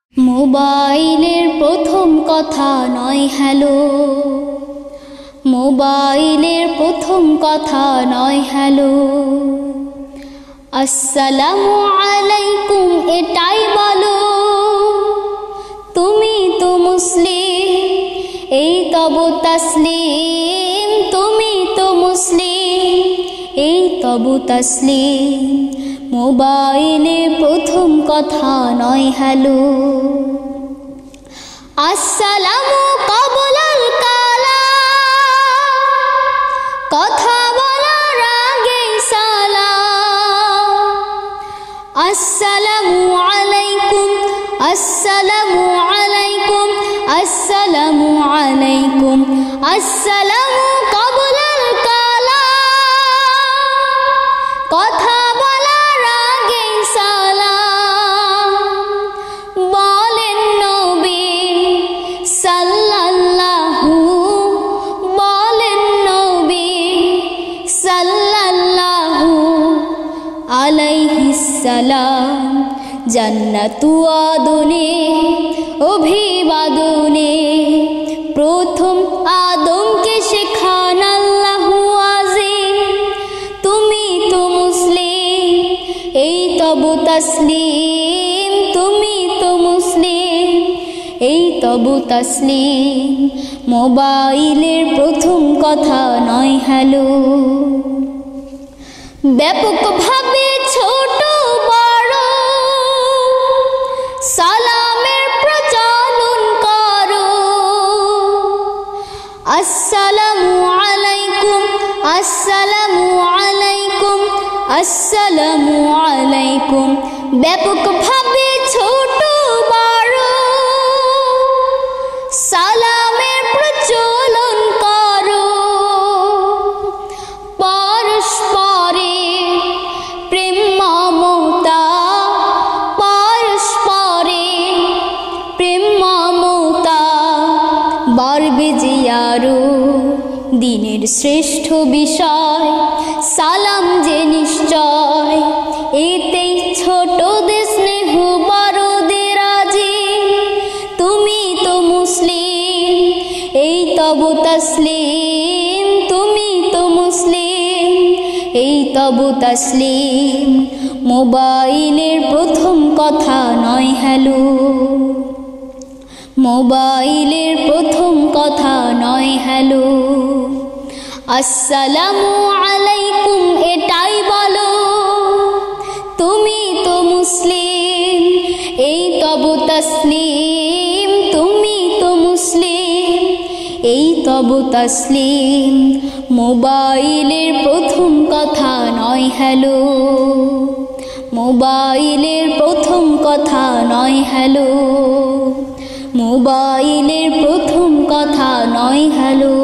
মোবাইলের প্রথম কথা নয় হ্যালো, মোবাইলের প্রথম কথা নয় হ্যালো। আসসালামু আলাইকুম এটাই বলো, তুমি তো মুসলিম, এই তবু তাসলিম। তুমি তো মুসলিম, এই তবু তাসলিম। মোবাইলে প্রথম কথা নয় হ্যালো। আসসালামু ক্বাবলাল কালাম, কথা বলার আগে সালাম। আসসালামু আলাইকুম, আসসালামু আলাইকুম, আসসালামু আলাইকুম। আসসালামু ক্বাবলাল কালাম, কথা বলার আগে সালাম। বলেন নবী সাল্লাল্লাহু, বলেন নবী সাল্লাল্লাহু আলাইহিস সালাম। জান্নাতু আদনে অভিবাদনে প্রথম আদমকে শেখান আল্লাহু আজিম। তুমি তো মুসলিম, এই তবু তাসলিম। তুমি তো মুসলিম, এই তবু তাসলিম। মোবাইলের প্রথম কথা নয় হ্যালো। ব্যাপকভাবে ছোট বড় সালামের প্রচলন করো। আসসালামু আলাইকুম, আসসালামু আলাইকুম, আসসালামু আলাইকুম। ব্যাপকভাবে ছোট বড় সালামের প্রচলন করো। পরস্পরের প্রেম মমতা, পরস্পরের প্রেম মমতা বাড়বে যে আরো। দিনের শ্রেষ্ঠ বিষয় সালাম যে নিশ্চয়, এতেই ছোটদের স্নেহ বড়দের রাজি। তুমি তো মুসলিম, এই তবু তাসলিম। তুমি তো মুসলিম, এই তবু তাসলিম। মোবাইলের প্রথম কথা নয় হ্যালো, মোবাইলের প্রথম কথা নয় হ্যালো। আসসালামু আলাইকুম এটাই বলো, তুমি তো মুসলিম, এই তবু তাসলিম। তুমি তো মুসলিম, এই তবু তাসলিম। মোবাইলের প্রথম কথা নয় হ্যালো, মোবাইলের প্রথম কথা নয় হ্যালো। মোবাইলের প্রথম কথা নয় হ্যালো।